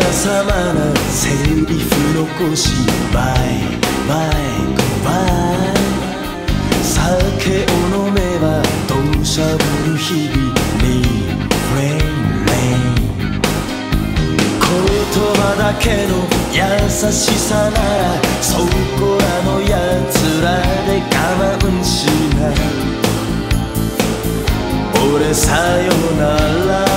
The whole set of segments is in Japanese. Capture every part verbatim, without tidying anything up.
さまなセリフ残しバイバイグッバイ酒を飲めばどしゃぶる日々にフレインレイン言葉だけの優しさならそこらのやつらで我慢しない俺さよなら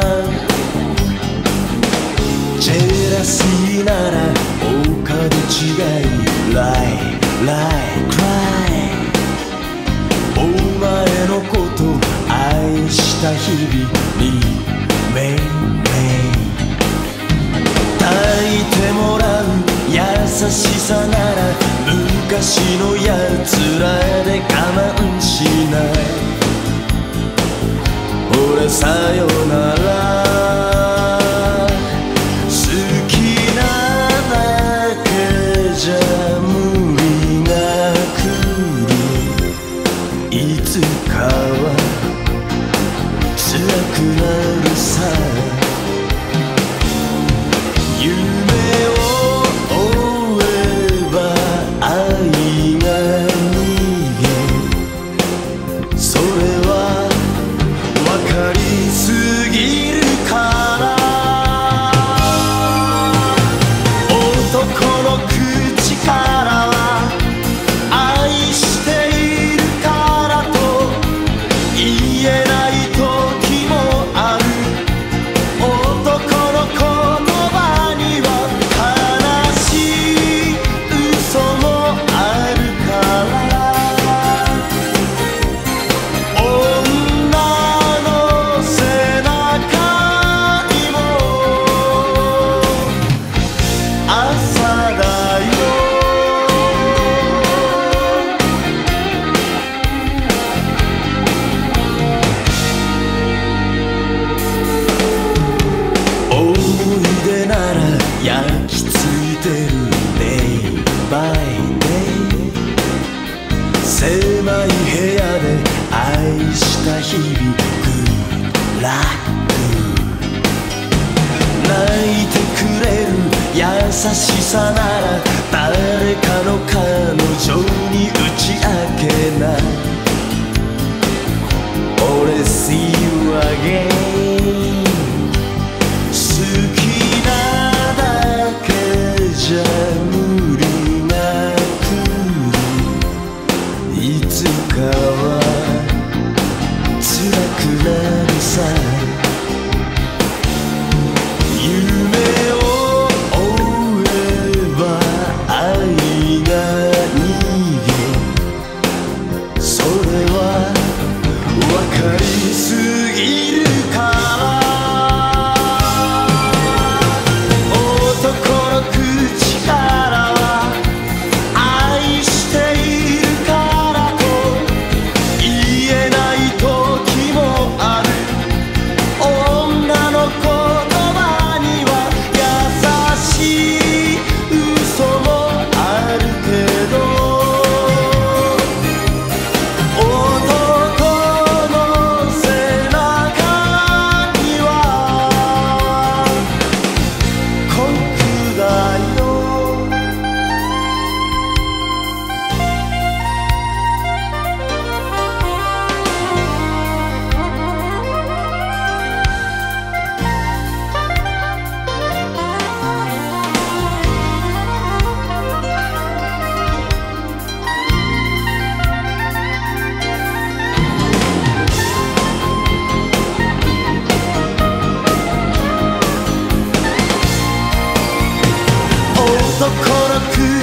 ジェラシーならお門違い Lie, lie, cry お前のこと愛した日々にメイメイ抱いてもらう優しさなら昔のやつらで我慢しない俺さよなら好きなだけじゃ無理が来るいつかは辛くなるさ夢を追えば愛が逃げそれは分かりすぎるから男の口からは愛しているからと言えない時もある男の言葉には悲しい嘘もあるから女の背中にも朝だよ思い出なら焼き付いてる Day by day 狭い部屋で愛した日々 Good luck 泣いてくれる優しさなら誰かの彼女に打ち明けない俺 See you again 好きなだけじゃ無理が来るいつかは辛くなるさ夢を追えば愛が逃げそれは分かりすぎるから男の口からは愛しているからと言えない時もある女の言葉には優しい嘘もあるけど男の背中にはコンクだよ男の